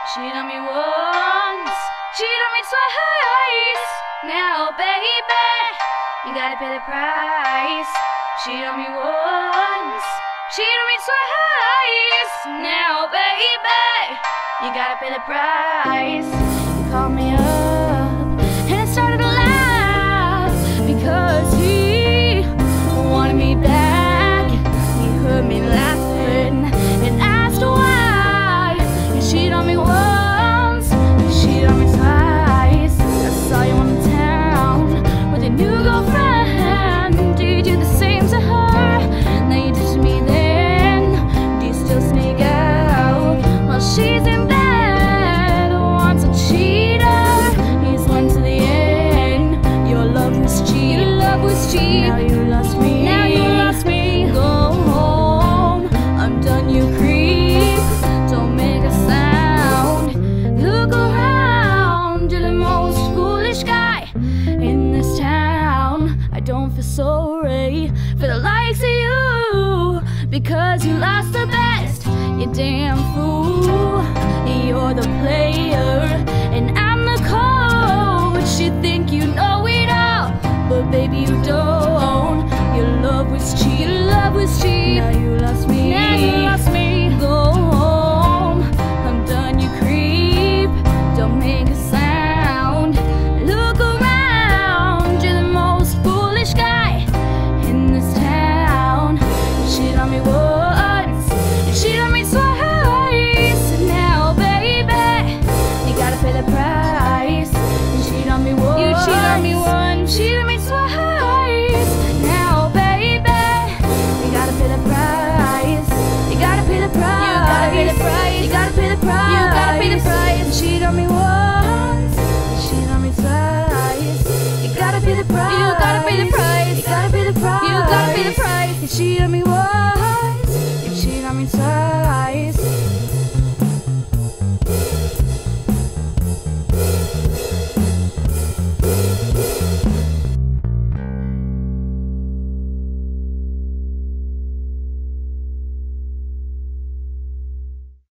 Cheat on me once, cheat on me twice. Now, baby, you gotta pay the price. Cheat on me once, cheat on me twice. Now, baby, you gotta pay the price. You called me up and I started to laugh because he wanted me back. He heard me laughing and asked why. You cheat on me once, you cheat on me twice. I saw you on the town with a new girlfriend. Do you do the same to her? Now you ditched me then. Do you still sneak out while she's in bed? Once a cheater, he's went to the end. Your love was cheap, your love was cheap. Now you lost me, now you lost me. Go home, I'm done, you creep. Don't make a sound. Look around, you're the most foolish guy in this town. I don't feel sorry for the likes of you, because you lost the best, you damn fool. You're the player and I'm the coach. You think you know it all, but baby you don't. Your love was cheap, your love was cheap. Now you lost me, now you lost me. Go home, I'm done, you creep. Don't make a sound. Look around, you're the most foolish guy in this town. You cheat on me once, you cheat on me twice. And now, baby, you gotta pay the price. You cheat on me once, you cheat on me once, cheat on me twice. Now, baby, you gotta pay the price. You gotta pay the price. You gotta pay the price. You gotta pay the price. You gotta pay the price. You cheat on me once, you cheat on me twice. You gotta pay the price. You gotta pay the price. You gotta pay the price. You gotta pay the price. You cheat on me once.